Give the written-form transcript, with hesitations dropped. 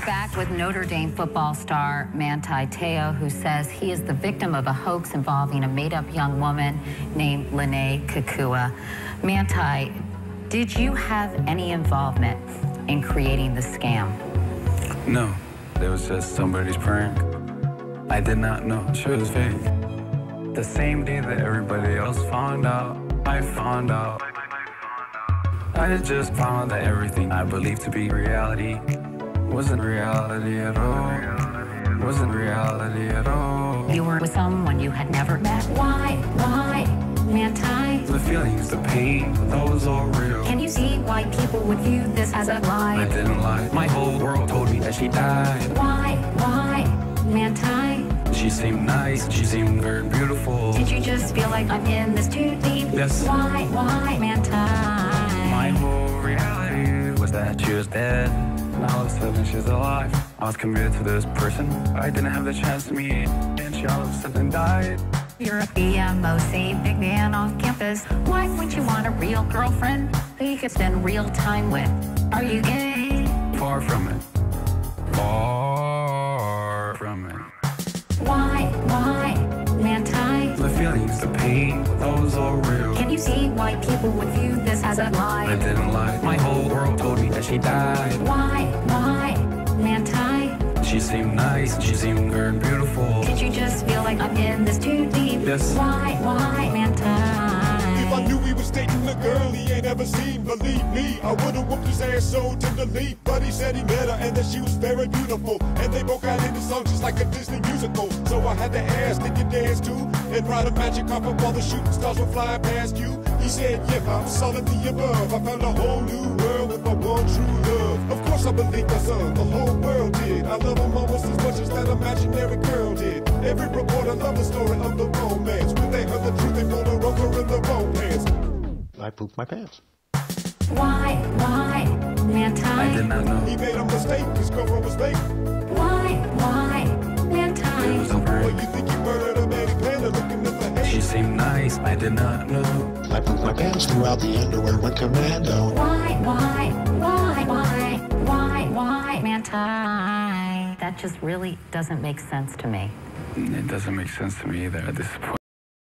back with Notre Dame football star Manti Te'o, who says he is the victim of a hoax involving a made-up young woman named Lennay Kekua. Manti, did you have any involvement in creating the scam? No, it was just somebody's prank. I did not know she was fake. The same day that everybody else found out, I found out. I just found that everything I believed to be reality wasn't reality at all. Wasn't reality at all. You were with someone you had never met. Why, Manti? The feelings, the pain, those are real. Can you see why people would view this as a lie? I didn't lie. My whole world told me that she died. Why, Manti? She seemed nice, she seemed very beautiful. Did you just feel like I'm in this too deep? Yes. Why, Manti? My whole reality was that she was dead. Now all of a sudden she's alive. I was committed to this person I didn't have the chance to meet, and she all of a sudden died. You're a BMOC, big man on campus. Why wouldn't you want a real girlfriend who you could spend real time with? Are you gay? Far from it. Far from it. Why, Manti? The feelings, the pain, those are real. Can you see why people would view this as a lie? I didn't lie. My whole world told me that she died. Why, Manti? She seemed nice, she seemed very beautiful. Did you just feel like I'm in this too deep? Yes. Why, Manti? If I knew he was dating a girl he ain't ever seen, believe me, I would've whooped his ass so tenderly. But he said he met her and that she was very beautiful, and they broke out into songs just like a Disney musical. So I had to ask, did you dance too? And ride a magic carpet while the shooting stars were flying past you? He said, yeah, I'm solid the above. I found a whole new world with my one true love. Of course I believed my son, the whole world did. I love him almost as much as that imaginary girl did. Every reporter loved the story of the romance. When they heard the truth, they pulled her over in the wrong pants. I pooped my pants. Why, Manti? I did not know. He made a mistake, his girlfriend was fake. Why, Manti? It was a Well, prank. you think you murdered a Manny Panda looking at the She hate? seemed nice, I did not know. I pooped my pants, threw out the underwear, went commando. Why, Manti? That just really doesn't make sense to me. It doesn't make sense to me either at this point.